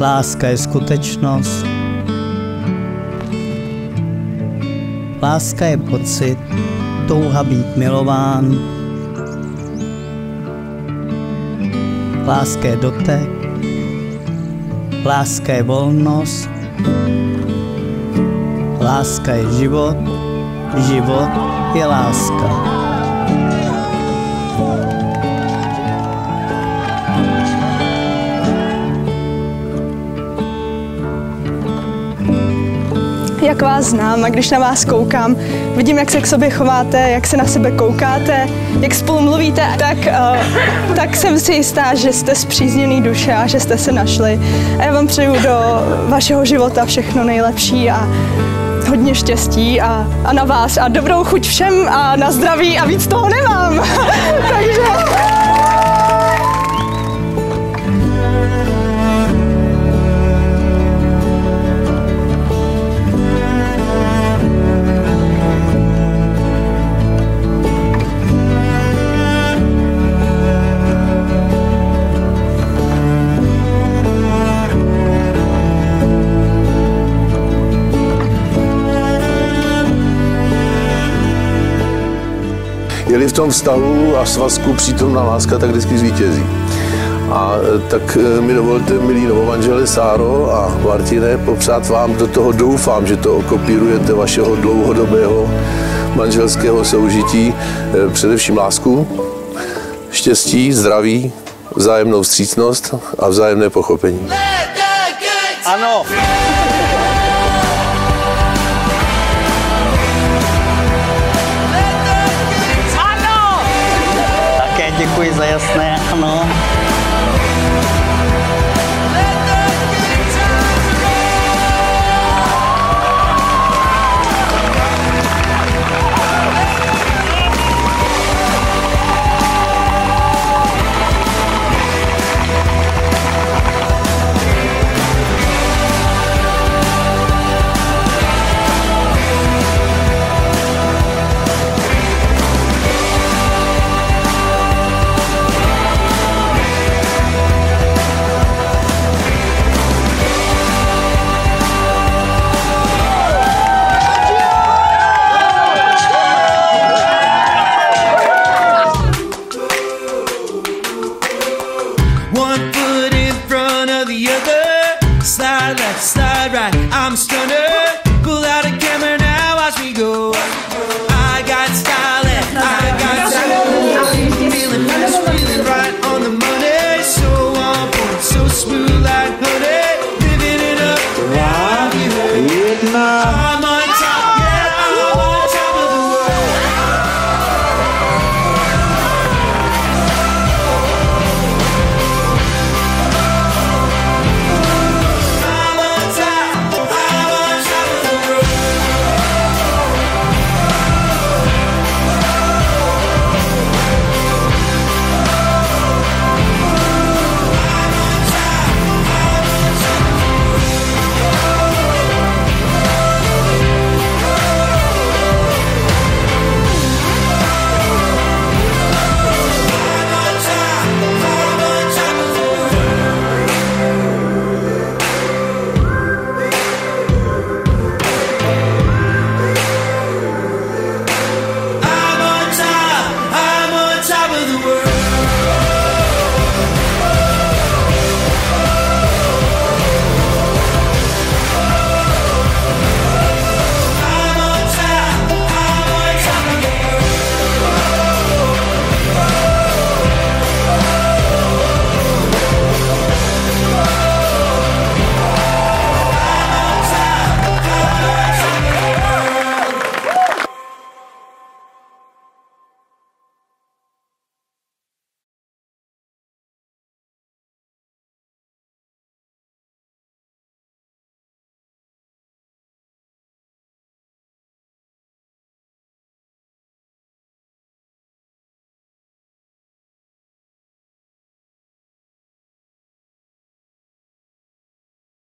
Láska je skutečnost. Láska je pocit, touha být milován. Láska je dotek. Láska je volnost. Láska je život. Život je láska. Jak vás znám a když na vás koukám, vidím, jak se k sobě chováte, jak se na sebe koukáte, jak spolu mluvíte, tak jsem si jistá, že jste spřízněný duše a že jste se našli. A já vám přeju do vašeho života všechno nejlepší a hodně štěstí a na vás a dobrou chuť všem a na zdraví a víc toho nemám. Takže... Je-li v tom vztahu a svazku přítomná láska, tak vždycky zvítězí. A tak mi dovolte, milí novomanželé Sáro a Martine, popřát vám do toho, doufám, že to okopírujete, vašeho dlouhodobého manželského soužití, především lásku, štěstí, zdraví, vzájemnou vstřícnost a vzájemné pochopení. Ano! Děkuji za jasné ano.